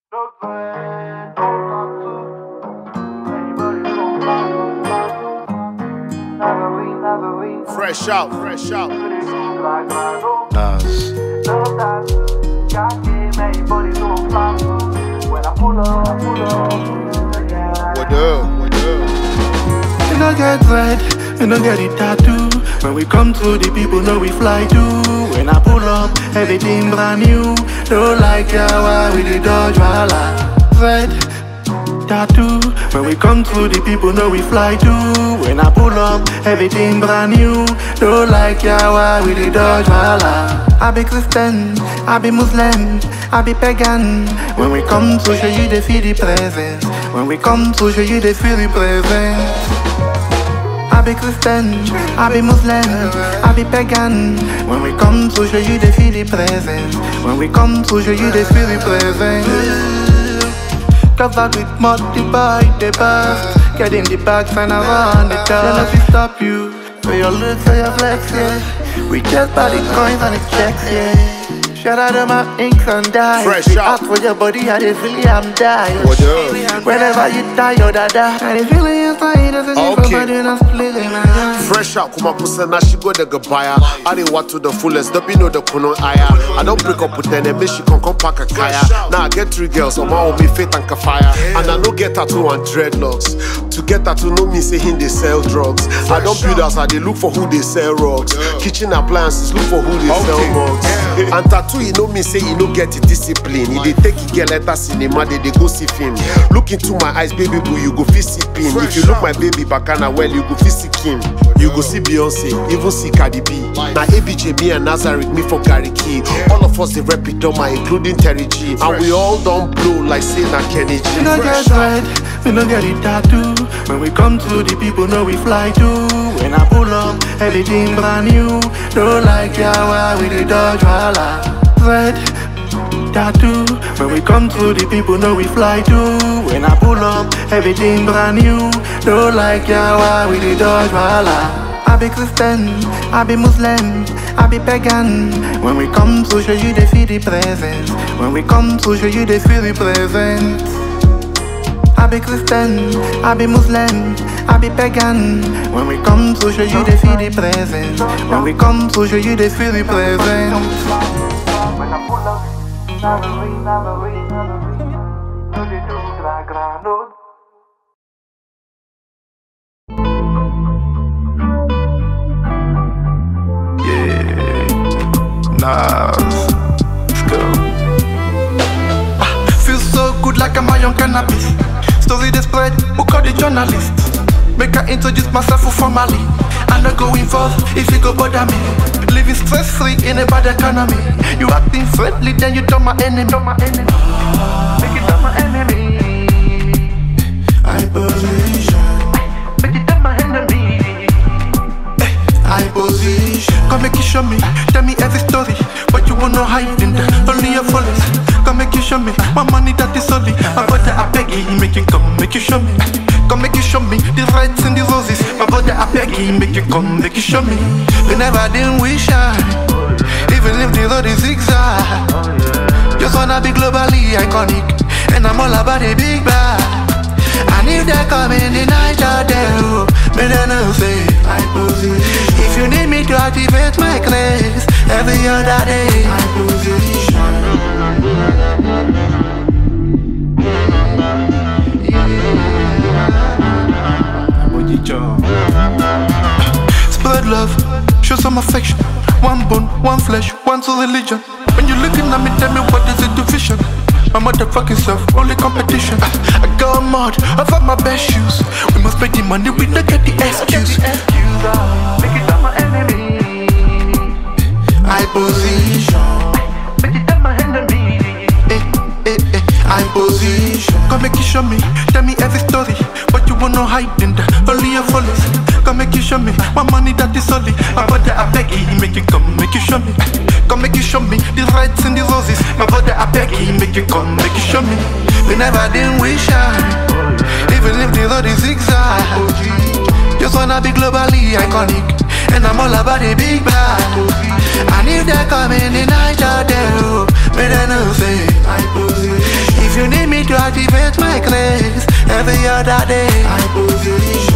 Fresh out. Nas. What up? We don't get red, we don't get it tattoo. When we come to the people know we fly too. When I pull up, everything brand new. Don't like yawa with the Dodge Walla. Red tattoo. When we come to the people know we fly too. When I pull up, everything brand new. Don't like yawa with the Dodge Walla. I be Christian, I be Muslim, I be pagan. When we come to show you the feel the presence. When we come to show you the feel the presence. I be Christian, I be Muslim, I be pagan. When we come to show you the feel the presence. When we come to show you the feel the presence. Covered with mud, the bite, the best. Get in the bags and I run the top. Then if we stop you, for your looks, for your flex, yeah. We just buy the coins and the checks, yeah. Shout out to my inks and dies. Fresh out. Ask for your body, I just feel I'm dying. What up? Whenever you die, you're dada. And the feeling inside doesn't need Okay. nobody not splitting. Fresh out, kuma pusa na she go the gabaya. I did what to the fullest, don't be no the kuno aya. I don't break up with them, and make she come pack a kaya. Now I get 3 girls, on my own me faith and kafaya. And I no get tattoo and dreadlocks. To get tattoo no mean say him they sell drugs. I don't build house, I they look for who they sell rocks. Kitchen appliances, look for who they sell mugs. And tattoo, you know me say you no get the discipline. If they take it, get letter cinema, they go see film. Look into my eyes, baby boo, you go fit see pin. If you look my baby bacana well, you go fit see Kim. You go see Beyonce, even see Cardi B. Now ABJ, me and Nazareth, me for Gary Key. All of us they rep it on my, including Terry G. And we all don't blow like say na Kenny G. We don't get red, we don't get it tattoo. When we come to the people know we fly too. When I pull up, everything brand new. Don't like yawa with the Dodge Walla. Red tattoo. When we come to the people know we fly too. When I pull up, everything brand new. Don't like yawa with the Dodge Walla. I be Christian, I be Muslim, I be pagan. When we come to show you the feel the presence. When we come to show you the feel the presence. I be Christian, I be Muslim, I be pagan. When we come to show you the feel the presence. When we come to show you the feel the presence. When I pull up, never no they do la grano. Nas. Let's go. Feels so good like I'm high on cannabis. Story they spread, who call the journalist? Make I introduce myself formally. I'm not going forth if you go bother me. Living stress free in a bad economy. You acting friendly, then you turn my enemy. Make it turn my enemy. I position. Make it turn my enemy. I position. Come make you show me, tell me every story. But you wanna hide in there, only your follies. Come make you show me, my money that is only. My brother I beg you, make you come, make you show me. Come make you show me, the rights and the roses. My brother I beg you, make you come, make you show me. Whenever then we shine, even if the road is zigzag. Just wanna be globally iconic, and I'm all about the big bag. And if they come in the night out there, may they know say I position. If you need me to activate my grace every other day, I position. Spread love, show some affection. One bone, one flesh, one soul religion. When you're looking at me, tell me what is it division? My motherfucking self, only competition. I got mad, I've had my best shoes. We must pay the money, we don't get the excuse. Make it turn my enemy. I position. Make it turn my enemy. I position. Come make you show me, tell me every story. But you wanna hide in there, only your follies. Come make you show me, my money that is only. My brother I beg you, make you come, make you show me. Come make you show me, the rights and the roses. My brother I beg you, make you come, make you show me. Whenever then we shine, even if the road is zigzag. Just wanna be globally iconic, and I'm all about the big bag. And if they come in the night out there, may they know say I position. If you need grace every other day. I position.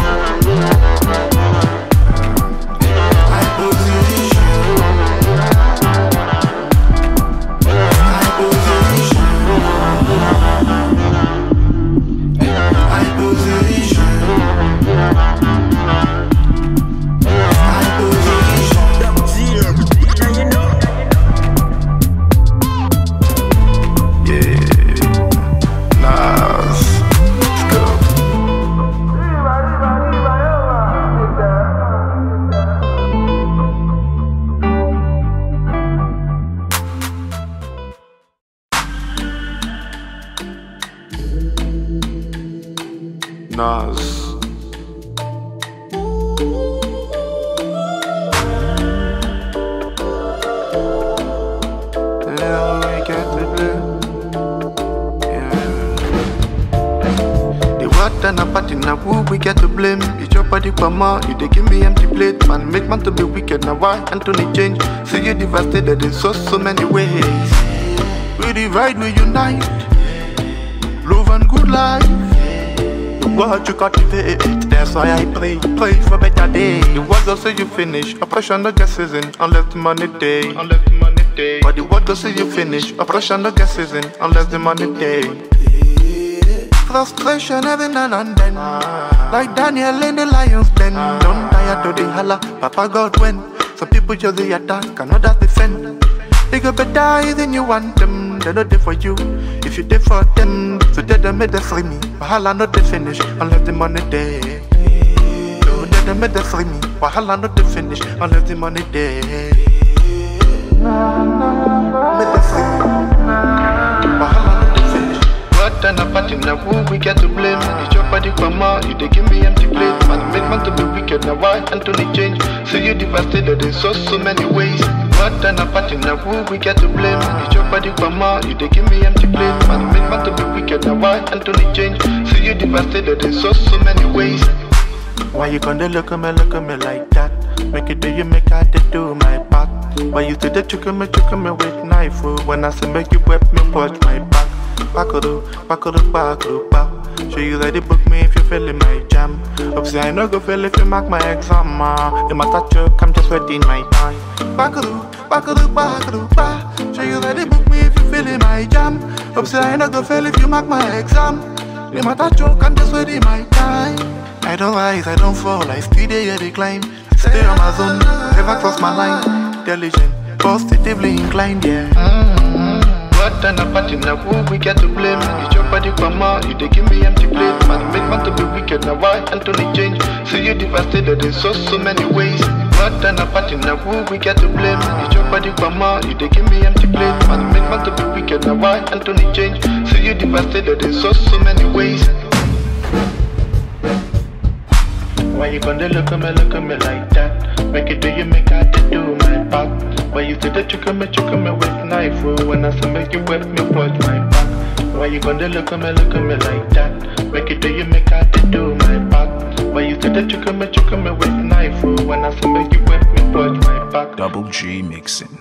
We get to blame. It's your body, mama. You they give me empty plate, man. Make man to be wicked. Now why Anthony change? See you devastated in so many ways. We divide, we unite. Love and good life. The world you cultivate. That's why I pray for better days. The world don't say you finish. Operation no gas season unless the money day. But the world don't say you finish. Operation no gas season unless the money day. Frustration every now and then, like Daniel in the lion's den. Don't tire to the holla, Papa God when. Some people just the attack, and others defend. They go better than you want them. They're not there for you, if you there for them. So tell them they free me, Wahala not they finish unless the money there. So tell them they free me, Wahala not they finish unless the money there. Make them free me, Wahala not they finish. What and a party now, who we get to blame? It's your body, mama. You they give me empty plate, man. Make man to be wicked. Now why Anthony change? So you devastated in so many ways. What and a party now, who we get to blame? It's your body, mama. You they give me empty plate, man. Make man to be wicked. Now why Anthony change? So you devastated in so many ways. Why you gonna look at me like that? Make it do you make I do my part? Why you do the choke me with knife? When I say make you wet me watch my back. Backado. Show you that they book me if you feeling my jam. Obviously I no go fail if you mark my exam. You might touch you, I'm just waiting my time. Backado. Show you that they book me if you feeling my jam. Obviously I no go fail if you mark my exam. You might touch you, I'm just waiting my time. I don't rise, I don't fall, I still there they climb. Stay on my zone, never cross my line. Intelligent, positively inclined, yeah. What and a party now, who we get to blame? It's your body, mama. You they give me empty plate, man. Make man to be wicked. Now why Anthony change? So you devastated in so many ways. What and a party now, who we get to blame? It's your body, mama. You they give me empty plate, man. Make man to be wicked. Now why Anthony change? So you devastated in so many ways. Why you gonna look at me like that? Make it do you make I do my part? Why you say that you come with knife? When I say make you wet me watch my back. Why you gonna look at me like that? Make it do you make I do my part? Why you say that you come with knife? When I say make you wet me watch my back. Double G mixing.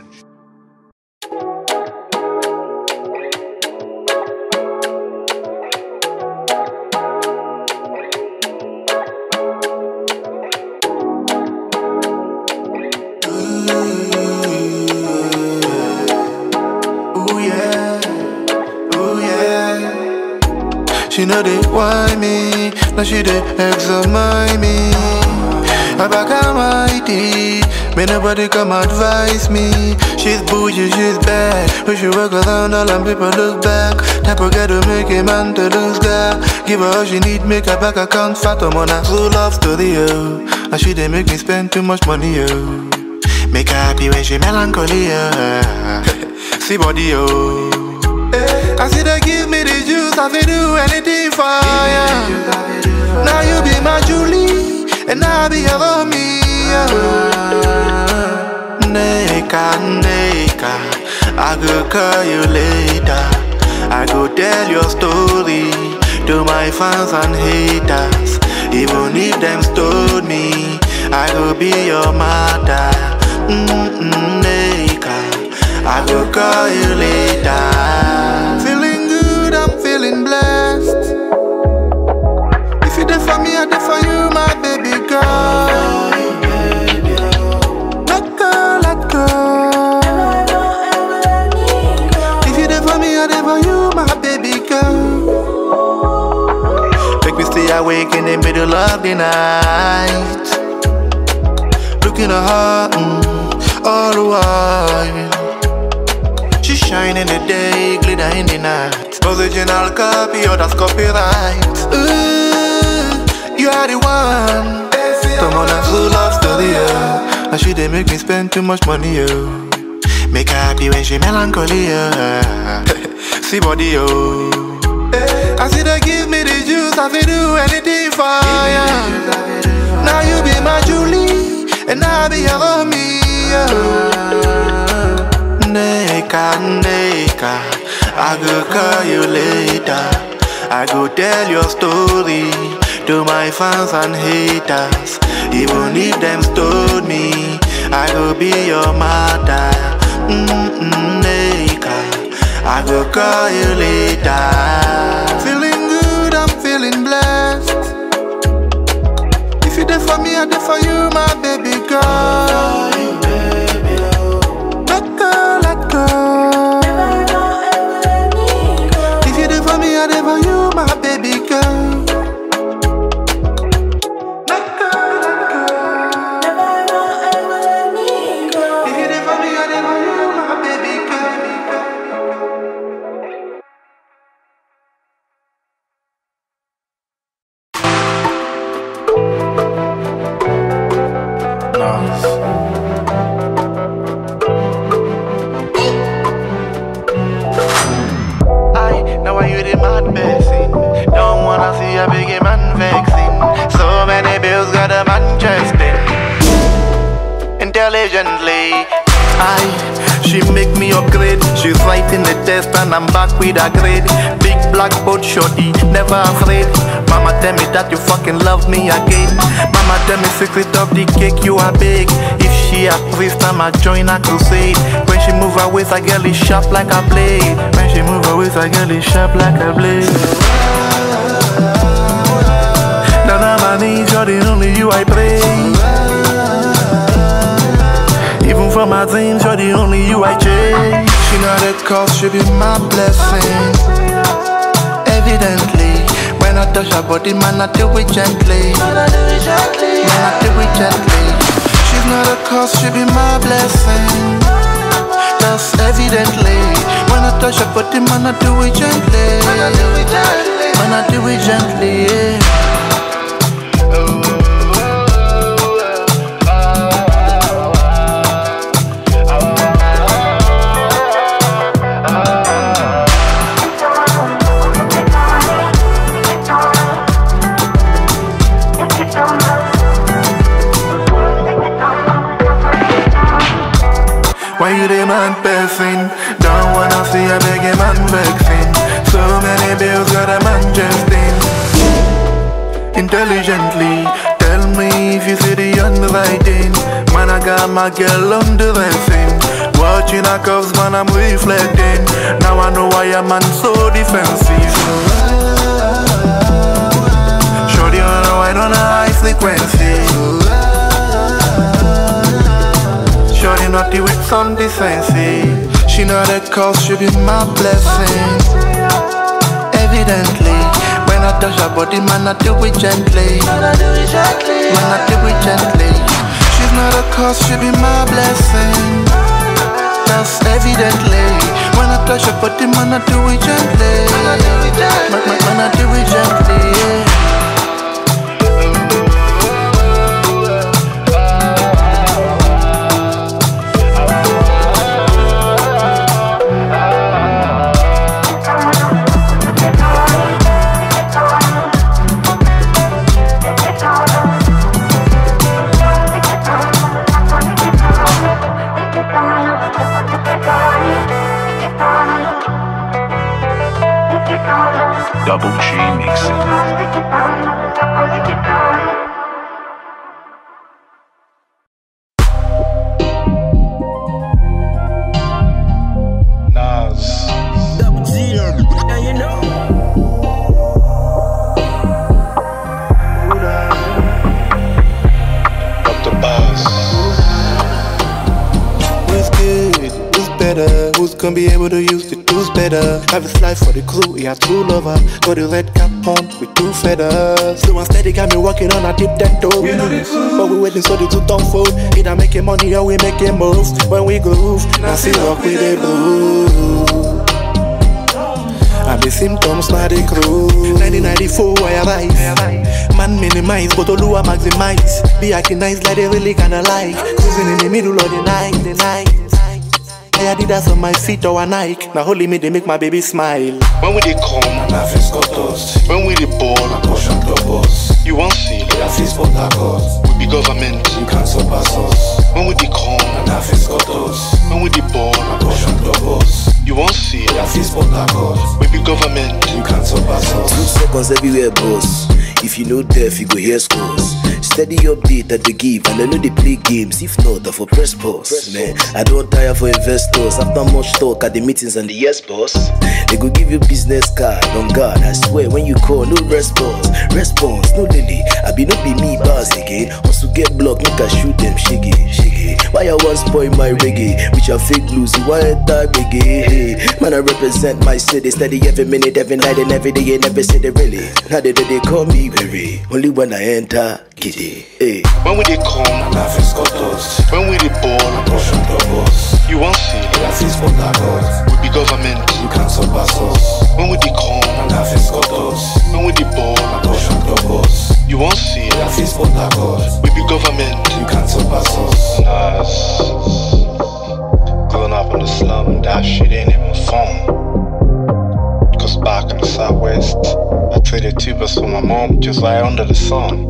She know they want me, now she they examine me. I back almighty, may nobody come advise me. She's bougie, she's bad, but she walk around all and people look back. Type of girl to make a man to lose God. Give her all she need, make her back account fat. I'm on a true love story, yo. And she they make me spend too much money, yo. Make her happy when she melancholy, yo. See body, yo. I see they give me the juice, I feel do anything for ya. Now you be my Julie, and I'll be your Romeo. Neka, I go call you later. I go tell your story to my fans and haters. Even if them stole me, I go be your mother. Neka, I go call you later. Feeling good, I'm feeling blessed. awake in the middle of the night, looking at her all the while. She shine in the day, glitter in the night. Original copy, or that's copyright. You are the one. Someone that's full of story, yeah. And she didn't make me spend too much money, yo. Make her happy when she melancholy, yeah. See body, yo. I see they give me the juice, I feel do anything for ya. Now you be my Julie, and I'll be your Romeo. Neka, I go call you later. I go tell your story to my fans and haters. Even if them stone me, I go be your mother. Neka, I go call you later. Feeling good, I'm feeling blessed. If you there for me, I there for you, my baby girl. Let go. If you there for me, I there for you, my baby girl. Let go. If you there for me, I there for you, my baby Now are you the mad person? Don't wanna see a big man vexing. So many bills got a man chesting. Intelligently, she make me upgrade. She's writing the test and I'm back with a grade. Big black boat shorty, never afraid. Mama tell me that you fucking love me again. Mama tell me secret of the cake you are big. If she a priest, I'ma join a crusade. When she move her waist, a girl is sharp like a blade. When she move her waist, a girl is sharp like a blade. Down on my knees, you're the only you I pray. Even from my dreams, you're the only you I chase. She know the cause, she be my blessing. Evidently, when I touch her body, man, I do it gently. Man, I do it gently. She's not a cause, she be my blessing. That's evidently, when I touch her body, man, I do it gently. Man, I do it gently, yeah. Why you the man person? Don't wanna see a big man vexing. So many bills got a man jesting. Intelligently, tell me if you see the underwriting. Man, I got my girl undressing. Watching her curves, man, I'm reflecting. Now I know why a man so defensive. Shorty on a wine on a high frequency. Shorty naughty with some decency. She know the cause, she be my blessing. Evidently, when I touch her body, man, I do it gently. Man, I do it gently. She's not a cause, she be my blessing. That's evidently, when I touch her body, man, I do it gently. Man, I do it gently, yeah. Double G mixing. Nas. Double G, now you know. Dr. Boss. Who's good? Who's better? Who's can be able to use the tools better. Have his life for the crew, yeah, true lover. Got the red cap on with 2 feathers. Slow and steady, got me walking on a deep 10 toe. You know the truth, but we waiting so the two don't fold. Either making money or we making moves. When we groove, now see rock with the blue. And the symptoms now they crew. 1994 I arise. Man minimize, but Olua maximize. Be acting nice like they really kinda like. Cruising in the middle of the night, I did that on my feet or a Nike. Now holy me, they make my baby smile. When we they come, life is got us. when we they ball, Caution doubles. you won't see. Life is for that cause. We be government. You can't surpass us. When we they come, Life is got us. when we they ball, Caution doubles. you won't see. Life is for that cause. We be government. You can't surpass us. 2 seconds everywhere, boss. If you know deaf, you go hear scores. Steady update that they give, and I know they play games. If not, I for press pause. Man, I don't tire for investors. After much talk at the meetings and the yes boss, they go give you business card. On God, I swear when you call, no response. No lily. I be not be me bars again. Also get blocked, make I shoot them shiggy. Why I want spoil my reggae? Which are fake blues, you want tag reggae. Man, I represent my city. Steady every minute, every night, and every day. And never say they really. Now they call me very. Only when I enter, giddy. Hey. When we they come, Life is got us. when we they ball, Caution doubles. you won't see. Life is for that cause. We be government. You can't surpass us. When we they come, Life is got us. when we they ball, Caution doubles. you won't see. Life is for that cause. We be government. You can't surpass us. Growing up in the slum, that shit ain't even fun. Cause back in the Southwest, I traded tubers for my mom just right under the sun.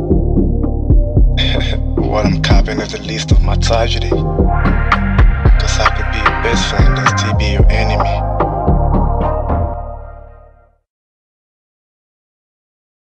What I'm copping is the least of my tragedy. Cause I could be your best friend and still be your enemy.